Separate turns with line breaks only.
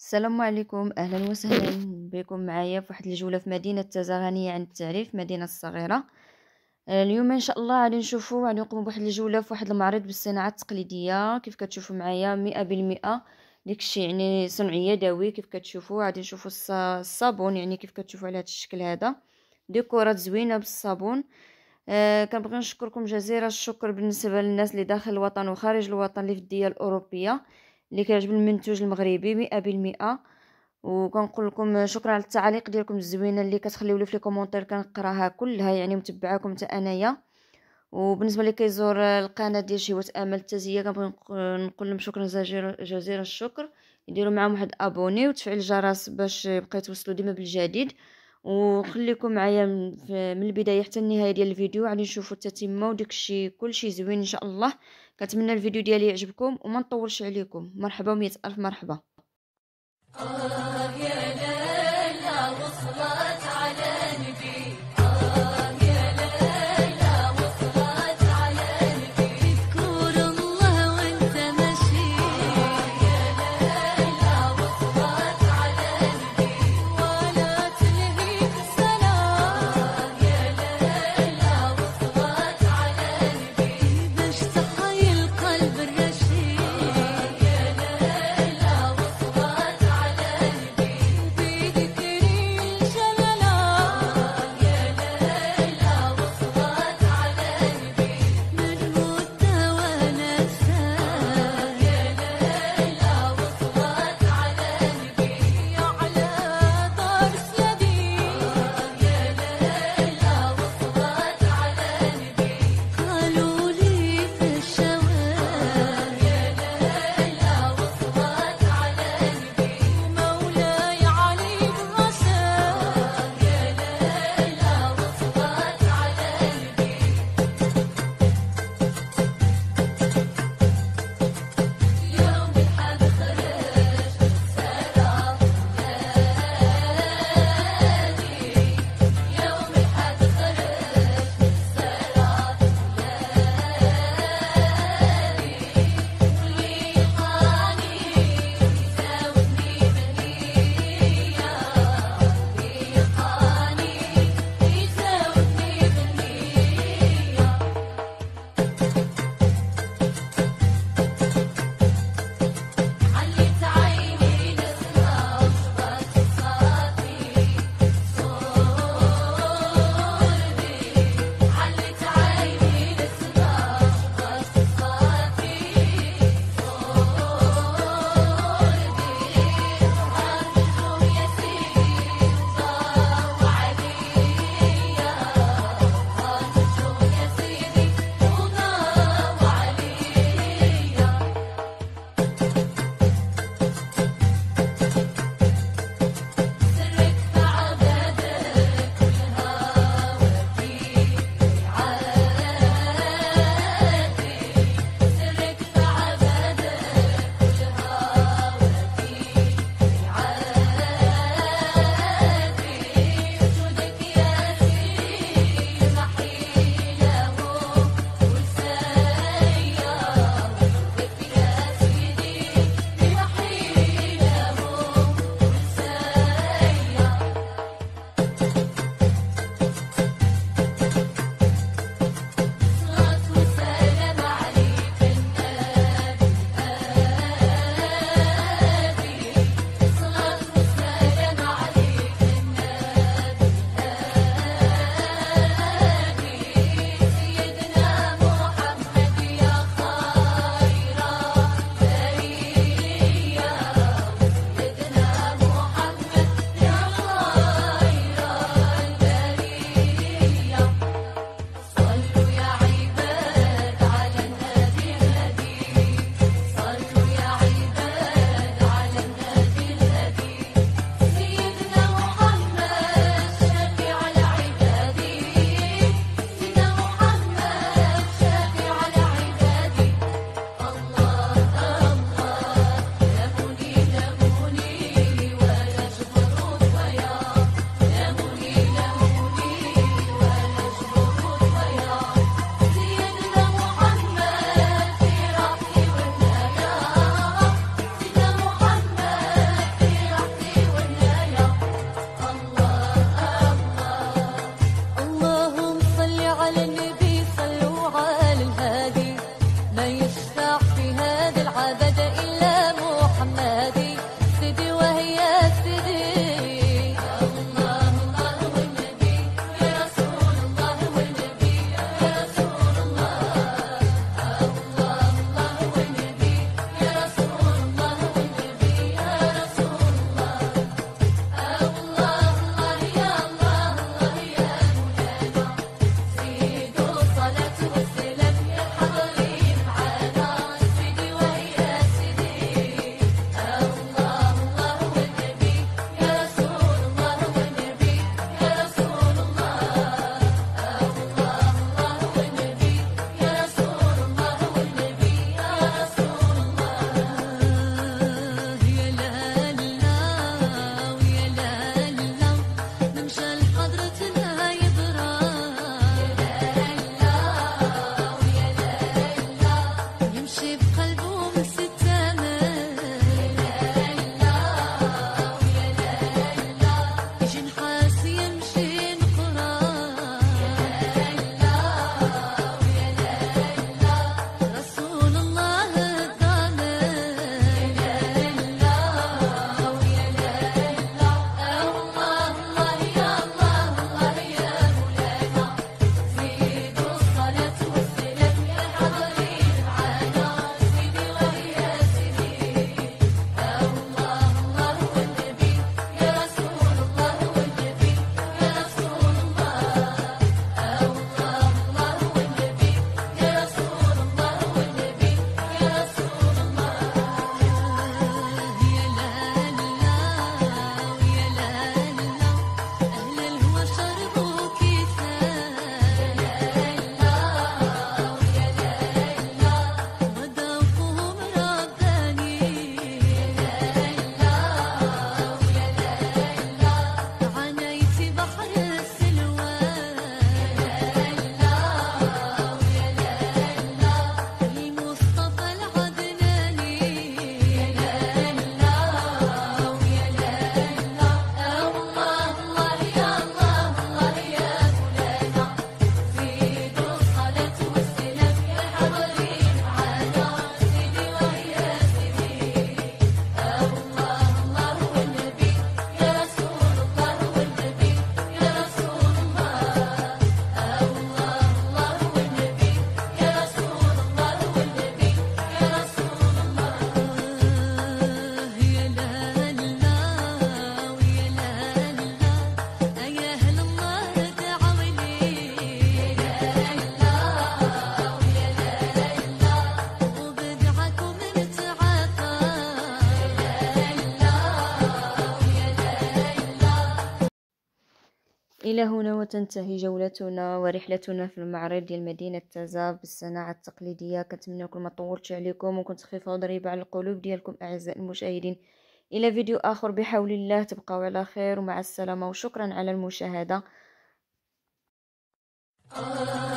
السلام عليكم، اهلا وسهلا بكم معايا في واحد الجوله في مدينه تازا غنيه عن التعريف، مدينه الصغيره. اليوم ان شاء الله غادي نشوفوا، غادي نقوموا بواحد الجوله في واحد المعرض بالصناعه التقليديه. كيف كتشوفوا معايا 100% داكشي يعني صنع يدوي. كيف كتشوفوا غادي نشوفوا الصابون، يعني كيف كتشوفوا على هذا الشكل هذا ديكورات زوينه بالصابون. كنبغي نشكركم جزيل الشكر بالنسبه للناس اللي داخل الوطن وخارج الوطن اللي في الدول الاوروبيه اللي كيعجب المنتوج المغربي 100%. وكنقول لكم شكرا على التعاليق ديالكم الزوينه اللي كتخليو لي في لي كومونتير، كنقراها كلها، يعني متبعاكم حتى انايا. وبالنسبه لي كيزور القناه ديال شهوة امل التازيه، كنبغي نقول لهم شكرا جزيل الشكر. يديروا معاهم واحد ابوني وتفعيل الجرس باش يبقى يتوصلوا ديما بالجديد. وخليكم معايا من البدايه حتى النهايه ديال الفيديو، غادي نشوفوا التتمه وداكشي كلشي زوين ان شاء الله. كنتمنى الفيديو ديالي يعجبكم وما نطولش عليكم. مرحبا ومية الف مرحبا.
يا ليلى وصلت على نبي، يا ليلى وصلت على نبي، اذكر الله وانت ماشي. يا ليلى وصلت على نبي ولا تلهيك الصلاة. يا ليلى وصلت على نبي باش تحيي القلب الرشيد. يا ليلى وصلت على نبي
إلى هنا وتنتهي جولتنا ورحلتنا في المعرض ديال مدينة تازا بالصناعة التقليدية. كنتمنى نكون ما طولتش عليكم وكنت خفيفة وظريفة على القلوب ديالكم أعزائي المشاهدين. إلى فيديو آخر بحول الله، تبقوا على خير ومع السلامة وشكرا على المشاهدة.